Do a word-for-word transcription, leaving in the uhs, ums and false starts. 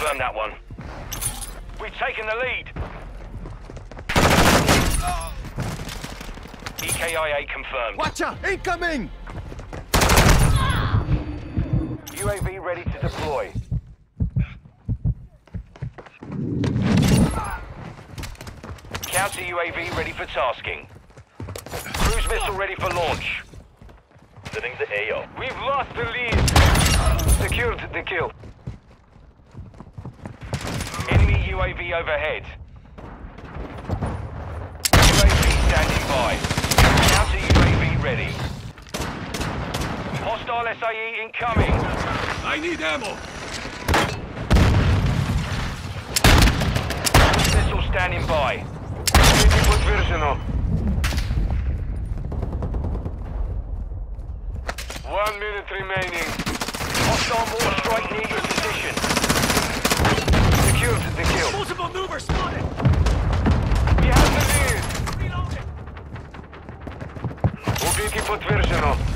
confirmed that one. We've taken the lead. E K I A confirmed. Watcher, incoming! U A V ready to deploy. Counter U A V ready for tasking. Cruise missile ready for launch. Sending the A O. We've lost the lead. Secured the kill. Enemy U A V overhead. U A V standing by. Counter U A V ready. Hostile S A E incoming. I need ammo. Missile standing by. One minute remaining. Hostile mortar strike near your position. Secured the kill. Multiple maneuver spotted. We have the lead. Убитый подтверждено.